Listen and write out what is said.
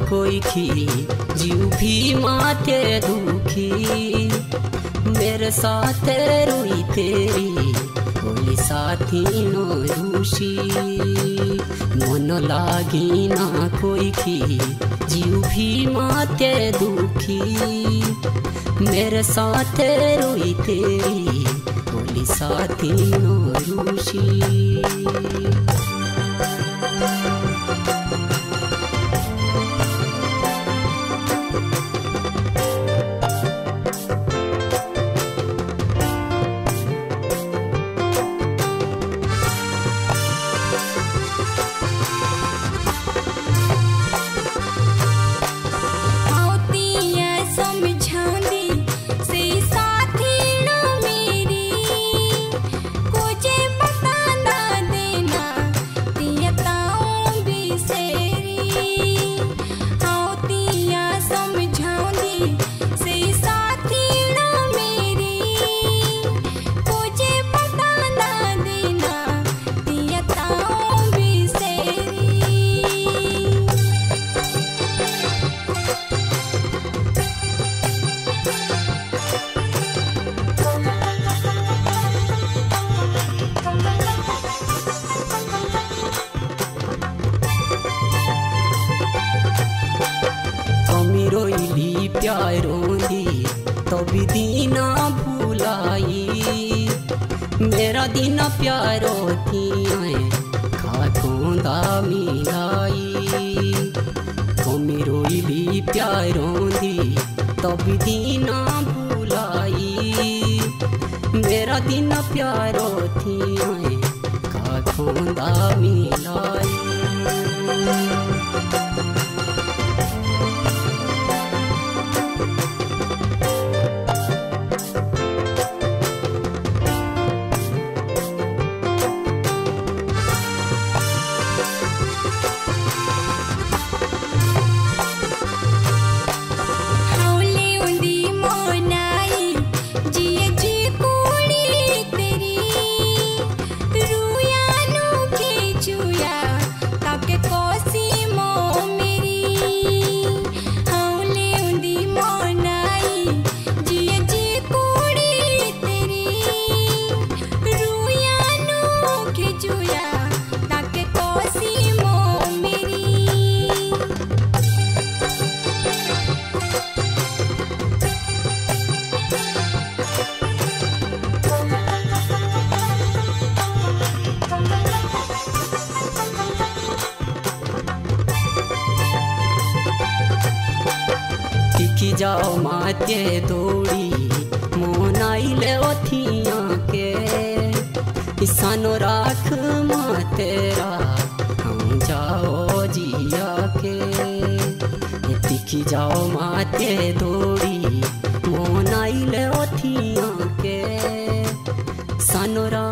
कोई खी जीव भी माते दुखी। मेरे साथ रोई तेरी बोली साथी नो रूसी। मन लागी ना कोई खी जीव भी माते दुखी। मेरे साथ रोई तेरी बोली साथी नो रूसी। रोइली प्यारोंदी तो भी दीना भूलाई। मेरा दीना प्यारो थी खातों दा मिलाई। कमी रोइली प्यारोंदी तो भी दीना भूलाई। मेरा दीना प्यारो थी खातों दा मिलाई। टिकी जाओ माते दौड़ी मोनाइले ओथिया के। किसानो राख मातेरा हम जाओ जिया के। टिकी जाओ माते दौड़ी मोनाइले ओथिया के। सानो